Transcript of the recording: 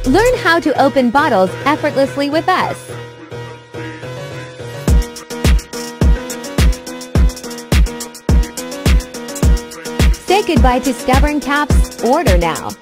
Learn how to open bottles effortlessly with us. Say goodbye to stubborn caps. Order now.